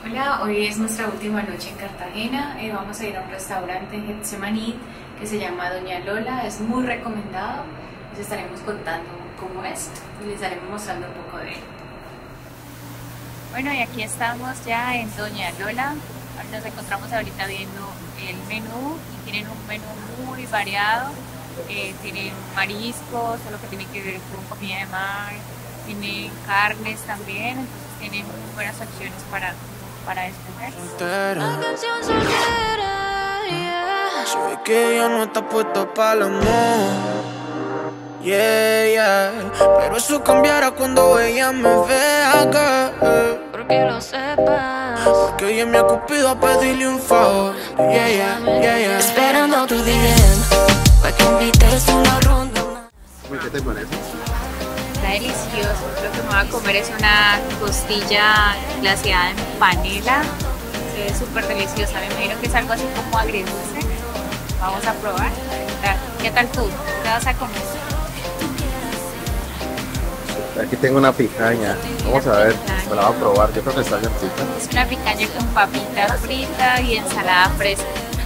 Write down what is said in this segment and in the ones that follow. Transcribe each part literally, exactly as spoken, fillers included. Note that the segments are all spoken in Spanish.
Hola, hoy es nuestra última noche en Cartagena. Eh, vamos a ir a un restaurante en Getsemaní que se llama Doña Lola. Es muy recomendado. Les estaremos contando cómo es y les estaremos mostrando un poco de él. Bueno, y aquí estamos ya en Doña Lola. Nos encontramos ahorita viendo el menú y tienen un menú muy variado. Eh, tienen mariscos, todo lo que tiene que ver con comida de mar, tienen carnes también, entonces tienen muy buenas opciones para, para escoger. Se ve que ella no está puesta para el amor, yeah, yeah. Pero eso cambiará cuando ella me vea acá, porque lo sepas, porque ella me ha cupido a pedirle un favor, yeah, yeah, yeah, yeah. Esperando tu D M para que invites una ronda más. ¿Qué te parece? Está delicioso. Lo que me voy a comer es una costilla glaseada en panela. Se ve súper deliciosa. Me imagino que es algo así como agridulce. Vamos a probar. ¿Qué tal, ¿Qué tal tú? ¿Qué vas a comer? Aquí tengo una picaña. Vamos a ver, me la voy a probar. Yo creo que está bien rica. Es una picaña con papita frita y ensalada fresca.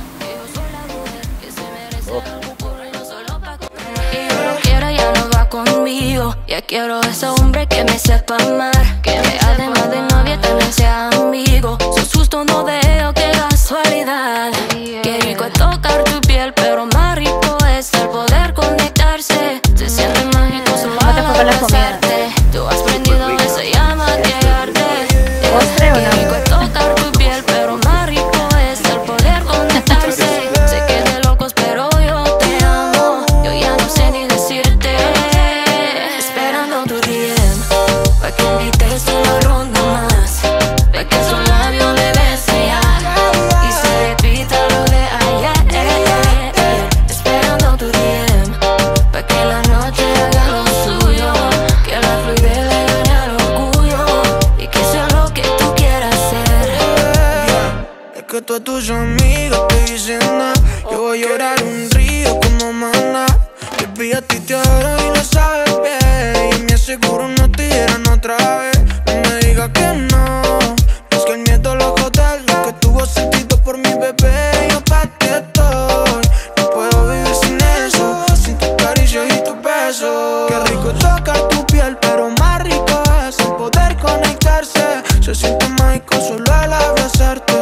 Oh. Y yo lo quiero, ya no va conmigo. Ya quiero ese hombre que me sepa amar, que me además de novia también sea amigo. Sos justo, no veo, qué casualidad. Qué rico es tocar tu piel, pero más rico es el poder conectarse. Se siente mágico solo al abrazarte. Tú has prendido esa llama que arde. ¿Postre o no? Qué rico es tocar tu piel, pero más rico es el poder conectarse. Sé que de locos, pero yo te amo. Yo ya no sé ni decirte. Esperando tu D M pa' que invites una ronda más, pa' que su labio me bese ya y se repita lo de ayer. Esperando tu D M pa' que la noche haga lo suyo, que la fluidez le gane al orgullo y que sea lo que tú quieras ser. Es que todos tus amigos te dicen nada. Yo voy a llorar un río como maná. Baby, a ti te adoro y lo sabes bien, y me aseguro no te dieran otra vez. No me digas que no, es que el miedo lo jode. Lo que tuvo sentido por mi bebé, yo pa' ti estoy. No puedo vivir sin eso, sin tus caricias y tus besos. Qué rico tocar tu piel, pero más rico es el poder conectarse. Se siente mágico solo al abrazarte.